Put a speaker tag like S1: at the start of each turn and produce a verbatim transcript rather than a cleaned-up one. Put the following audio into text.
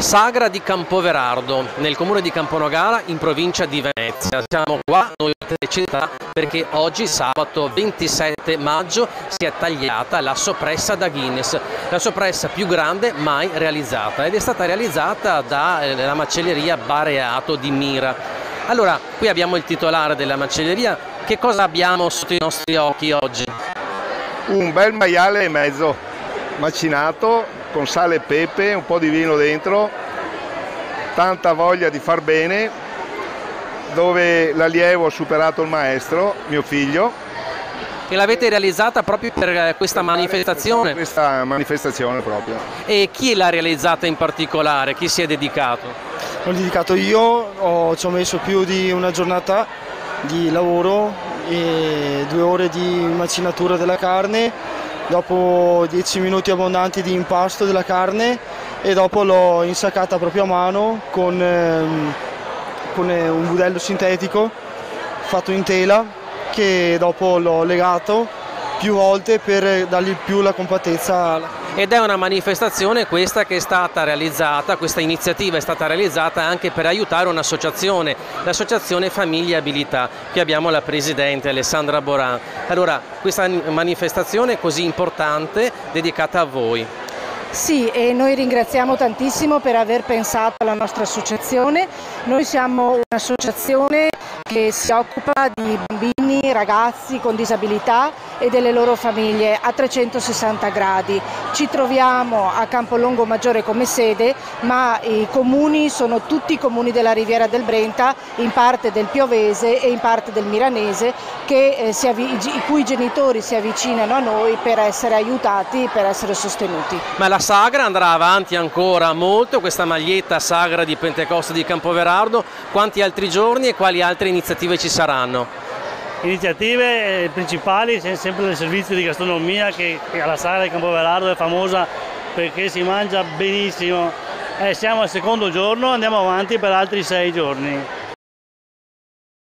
S1: Sagra di Campoverardo, nel comune di Camponogara, in provincia di Venezia. Siamo qua, noi a Telecittà, perché oggi, sabato ventisette maggio, si è tagliata la soppressa da Guinness, la soppressa più grande mai realizzata, ed è stata realizzata dalla macelleria Bareato di Mira. Allora, qui abbiamo il titolare della macelleria. Che cosa abbiamo sotto i nostri occhi oggi?
S2: Un bel maiale e mezzo, macinato, con sale e pepe, un po' di vino dentro, tanta voglia di far bene, dove l'allievo ha superato il maestro, mio figlio.
S1: E l'avete realizzata proprio per questa manifestazione?
S2: Per questa manifestazione proprio.
S1: E chi l'ha realizzata in particolare? Chi si è dedicato?
S3: L'ho dedicato io, ho, ci ho messo più di una giornata di lavoro e due ore di macinatura della carne. Dopo dieci minuti abbondanti di impasto della carne, e dopo l'ho insaccata proprio a mano con, ehm, con un budello sintetico fatto in tela, che dopo l'ho legato più volte per dargli più la compattezza.
S1: Ed è una manifestazione questa che è stata realizzata, questa iniziativa è stata realizzata anche per aiutare un'associazione, l'associazione Famiglia Abilità. Qui abbiamo la presidente Alessandra Boran. Allora, questa manifestazione così importante dedicata a voi.
S4: Sì, e noi ringraziamo tantissimo per aver pensato alla nostra associazione. Noi siamo un'associazione che si occupa di bambini, ragazzi con disabilità e delle loro famiglie a trecentosessanta gradi. Ci troviamo a Campolongo Maggiore come sede, ma i comuni sono tutti i comuni della Riviera del Brenta, in parte del Piovese e in parte del Miranese, che, eh, si i cui genitori si avvicinano a noi per essere aiutati, per essere sostenuti.
S1: Ma la sagra andrà avanti ancora molto, questa maglietta Sagra di Pentecoste di Campoverardo. Quanti altri giorni e quali altre iniziative ci saranno?
S5: Iniziative principali, sempre del servizio di gastronomia, che alla Sagra di Campoverardo è famosa perché si mangia benissimo. Eh, siamo al secondo giorno, andiamo avanti per altri sei giorni.